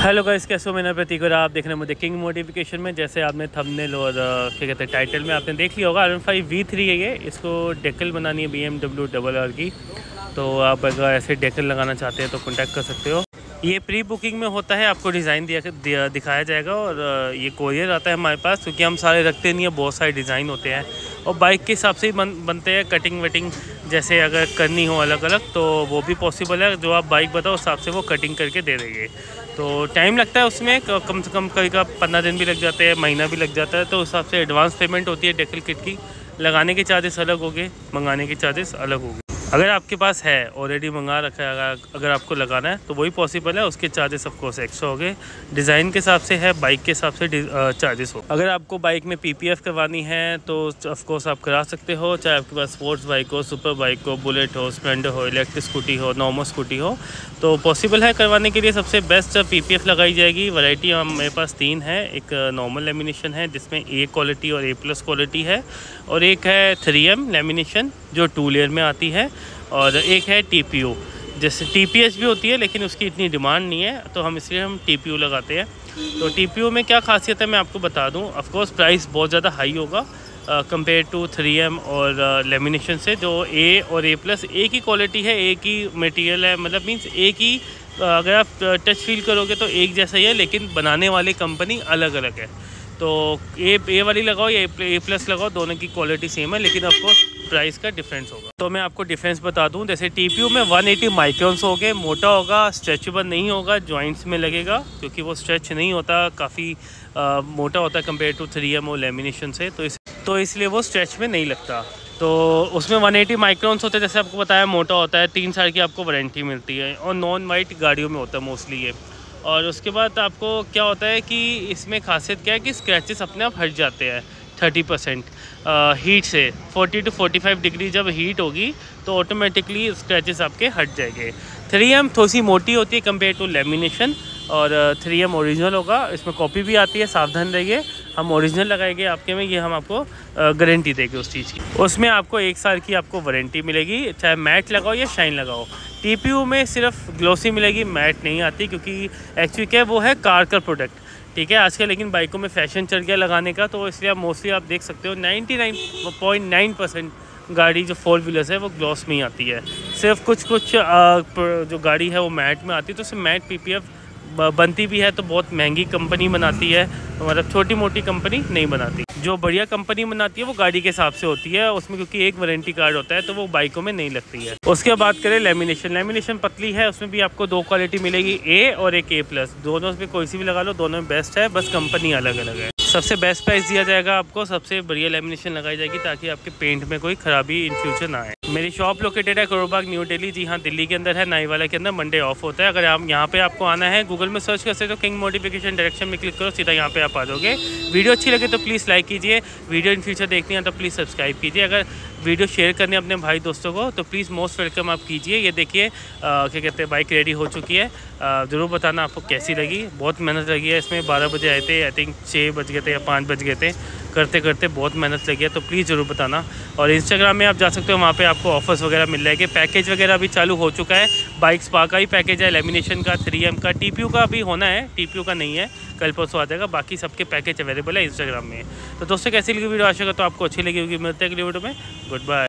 Hello guys, कैसे हो? मेरा प्रतीक और आप देख रहे हैं मुझे किंग मोटिफिकेशन में। जैसे आपने थंबनेल और क्या कहते हैं टाइटल में आपने देख लिया होगा, R15 V3 है ये। इसको डेकल बनानी है BMW RR की। तो आप अगर ऐसे डेकल लगाना चाहते हैं तो कॉन्टैक्ट कर सकते हो। ये प्री बुकिंग में होता है, आपको डिज़ाइन दिखाया जाएगा और ये कोरियर आता है हमारे पास, क्योंकि हम सारे रखते नहीं है, बहुत सारे डिज़ाइन होते हैं और बाइक के हिसाब से ही बनते हैं। कटिंग वटिंग जैसे अगर करनी हो अलग अलग तो वो भी पॉसिबल है। जो आप बाइक बताओ उस हिसाब से वो कटिंग करके दे देंगे। तो टाइम लगता है उसमें, कम से कम कभी का 15 दिन भी लग जाते हैं, महीना भी लग जाता है। तो उस हिसाब से एडवांस पेमेंट होती है डेकल किट की। लगाने के चार्जेस अलग होंगे, मंगाने के चार्जेस अलग होंगे। अगर आपके पास है ऑलरेडी मंगा रखा है, अगर आपको लगाना है तो वही पॉसिबल है। उसके चार्जेस ऑफ कोर्स एक्स्ट्रा हो गए। डिज़ाइन के हिसाब से है, बाइक के हिसाब से चार्जेस हो। अगर आपको बाइक में PPF करवानी है तो ऑफ कोर्स आप करा सकते हो, चाहे आपके पास स्पोर्ट्स बाइक हो, सुपर बाइक हो, बुलेट हो, स्प्लेंडर हो, इलेक्ट्रिक स्कूटी हो, नॉर्मल स्कूटी हो, तो पॉसिबल है करवाने के लिए। सबसे बेस्ट PPF लगाई जाएगी। वैरायटी मेरे पास 3 है। एक नॉर्मल लेमिनेशन है जिसमें A क्वालिटी और A+ क्वालिटी है, और एक है 3M लेमिनेशन जो 2 लेयर में आती है, और एक है TPU। जैसे TPS भी होती है लेकिन उसकी इतनी डिमांड नहीं है, तो इसलिए हम TPU लगाते हैं। तो TPU में क्या खासियत है मैं आपको बता दूं। ऑफ कोर्स प्राइस बहुत ज़्यादा हाई होगा कंपेयर टू 3M और लेमिनेशन से। जो A और A+ एक ही क्वालिटी है, एक ही मटेरियल है, मतलब मीन्स एक ही। अगर आप टच फील करोगे तो एक जैसा ही है, लेकिन बनाने वाली कंपनी अलग अलग है। तो A वाली लगाओ या A+ लगाओ, दोनों की क्वालिटी सेम है, लेकिन आपको प्राइस का डिफरेंस होगा। तो मैं आपको डिफरेंस बता दूं। जैसे TPU में 180 माइक्रॉन्स हो गए, मोटा होगा, स्ट्रेचेबल नहीं होगा, जॉइंट्स में लगेगा क्योंकि वो स्ट्रेच नहीं होता, काफ़ी मोटा होता है कंपेयर टू 3M और लेमिनेशन से। तो इसलिए वो स्ट्रेच में नहीं लगता। तो उसमें 180 माइक्रॉन्स होते हैं, जैसे आपको बताया, मोटा होता है। 3 साल की आपको वारंटी मिलती है, और नॉन वाइट गाड़ियों में होता है मोस्टली ये। और उसके बाद आपको क्या होता है कि इसमें खासियत क्या है कि स्क्रैचेस अपने आप हट जाते हैं 30% हीट से। 40 to 45 डिग्री जब हीट होगी तो ऑटोमेटिकली स्क्रैचेस आपके हट जाएंगे। 3M थोड़ी सी मोटी होती है कंपेयर टू लेमिनेशन, और 3M ओरिजिनल होगा। इसमें कॉपी भी आती है, सावधान रहिए। हम ओरिजिनल लगाएंगे आपके में, ये हम आपको गारंटी देंगे उस चीज़ की। उसमें आपको 1 साल की आपको वारंटी मिलेगी, चाहे मैट लगाओ या शाइन लगाओ। TPU में सिर्फ ग्लोसी मिलेगी, मैट नहीं आती, क्योंकि एक्चुअली क्या वो है कार का प्रोडक्ट, ठीक है। आजकल लेकिन बाइकों में फैशन चल गया लगाने का, तो इसलिए आप मोस्टली आप देख सकते हो 99.9% गाड़ी जो 4 व्हीलर्स है वो ग्लॉस में ही आती है। सिर्फ कुछ जो गाड़ी है वो मैट में आती है। तो सिर्फ मैट PPF बनती भी है तो बहुत महंगी कंपनी बनाती है, मतलब छोटी मोटी कंपनी नहीं बनाती। जो बढ़िया कंपनी बनाती है वो गाड़ी के हिसाब से होती है, उसमें क्योंकि एक वारंटी कार्ड होता है तो वो बाइकों में नहीं लगती है। उसके बाद करें लेमिनेशन पतली है, उसमें भी आपको 2 क्वालिटी मिलेगी, A और एक A+। दोनों में कोई सी भी लगा लो, दोनों में बेस्ट है, बस कंपनी अलग अलग है। सबसे बेस्ट प्राइस दिया जाएगा आपको, सबसे बढ़िया लेमिनेशन लगाई जाएगी ताकि आपके पेंट में कोई खराबी इन फ्यूचर ना आए। मेरी शॉप लोकेटेड है करोल बाग, न्यू दिल्ली। जी हाँ, दिल्ली के अंदर है, नाईवाला के अंदर। मंडे ऑफ होता है। अगर आप यहाँ पे आपको आना है, गूगल में सर्च कर सकते हो, किंग मोटिफिकेशन डायरेक्शन में क्लिक करो, सीधा यहाँ पे आप आ जाओगे। वीडियो अच्छी लगे तो प्लीज़ लाइक कीजिए। वीडियो इन फ्यूचर देखनी है तो प्लीज़ सब्सक्राइब कीजिए। अगर वीडियो शेयर करने अपने भाई दोस्तों को तो प्लीज़ मोस्ट वेलकम आप कीजिए। ये देखिए क्या कहते हैं, बाइक रेडी हो चुकी है। ज़रूर बताना आपको कैसी लगी। बहुत मेहनत लगी है इसमें। 12 बजे आए थे, आई थिंक 6 बज गए थे या 5 बज गए थे। करते करते बहुत मेहनत लगी है, तो प्लीज़ ज़रूर बताना। और इंस्टाग्राम में आप जा सकते हो, वहाँ पे आपको ऑफर्स वगैरह मिल जाएंगे। पैकेज वगैरह भी चालू हो चुका है। बाइक स्पा का ही पैकेज है, लेमिनेशन का, 3M का, TPU का भी होना है। TPU का नहीं है, कल परसों आ जाएगा। बाकी सबके पैकेज अवेलेबल है इंस्टाग्राम में। तो दोस्तों कैसी लगी वीडियो? आशा करता हूँ आपको अच्छी लगी होगी। मिलते हैं अगली वीडियो में। Good bye.